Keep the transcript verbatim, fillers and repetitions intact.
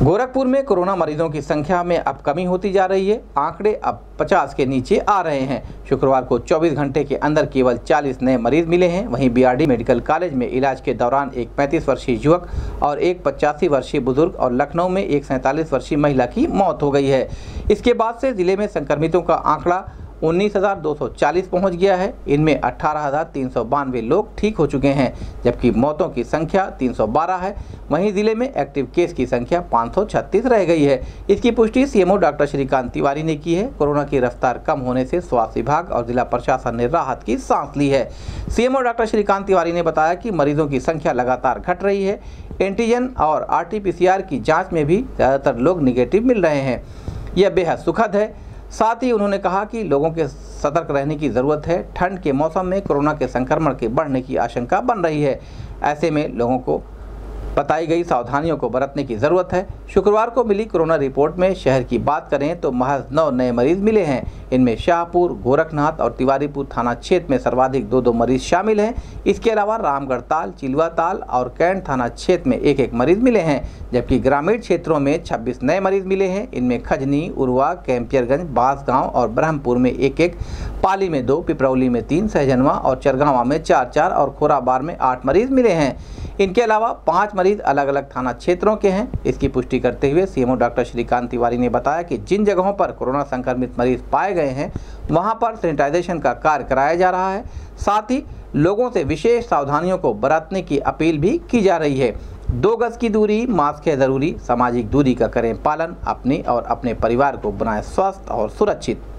गोरखपुर में कोरोना मरीजों की संख्या में अब कमी होती जा रही है। आंकड़े अब पचास के नीचे आ रहे हैं। शुक्रवार को चौबीस घंटे के अंदर केवल चालीस नए मरीज मिले हैं। वहीं बीआरडी मेडिकल कॉलेज में इलाज के दौरान एक पैंतीस वर्षीय युवक और एक पचासी वर्षीय बुजुर्ग और लखनऊ में एक सैंतालीस वर्षीय महिला की मौत हो गई है। इसके बाद से जिले में संक्रमितों का आंकड़ा उन्नीस हजार दो सौ चालीस पहुँच गया है। इनमें अठारह हजार तीन सौ बानवे लोग ठीक हो चुके हैं, जबकि मौतों की संख्या तीन सौ बारह है। वहीं जिले में एक्टिव केस की संख्या पाँच सौ छत्तीस रह गई है। इसकी पुष्टि सीएमओ डॉक्टर श्रीकांत तिवारी ने की है। कोरोना की रफ्तार कम होने से स्वास्थ्य विभाग और जिला प्रशासन ने राहत की सांस ली है। सीएमओ डॉक्टर श्रीकांत तिवारी ने बताया कि मरीजों की संख्या लगातार घट रही है। एंटीजन और आरटीपीसीआर की जाँच में भी ज़्यादातर लोग निगेटिव मिल रहे हैं। यह बेहद सुखद है। साथ ही उन्होंने कहा कि लोगों के सतर्क रहने की ज़रूरत है। ठंड के मौसम में कोरोना के संक्रमण के बढ़ने की आशंका बन रही है। ऐसे में लोगों को बताई गई सावधानियों को बरतने की ज़रूरत है। शुक्रवार को मिली कोरोना रिपोर्ट में शहर की बात करें तो महज नौ नए मरीज मिले हैं। इनमें शाहपुर, गोरखनाथ और तिवारीपुर थाना क्षेत्र में सर्वाधिक दो दो मरीज शामिल हैं। इसके अलावा रामगढ़ ताल, चिलवा ताल और कैंट थाना क्षेत्र में एक एक मरीज मिले हैं, जबकि ग्रामीण क्षेत्रों में छब्बीस नए मरीज मिले हैं। इनमें खजनी, उरवा, कैंपियरगंज, बांसगांव और ब्रह्मपुर में एक एक, पाली में दो, पिपरौली में तीन, सहजनवा और चरगांवा में चार चार और खोराबार में आठ मरीज मिले हैं। इनके अलावा पाँच मरीज अलग अलग थाना क्षेत्रों के हैं। इसकी पुष्टि करते हुए सीएमओ डॉक्टर श्रीकांत तिवारी ने बताया कि जिन जगहों पर कोरोना संक्रमित मरीज पाए गए हैं वहां पर सैनिटाइजेशन का कार्य कराया जा रहा है। साथ ही लोगों से विशेष सावधानियों को बरतने की अपील भी की जा रही है। दो गज की दूरी, मास्क है जरूरी, सामाजिक दूरी का करें पालन। अपने और अपने परिवार को बनाएं स्वस्थ और सुरक्षित।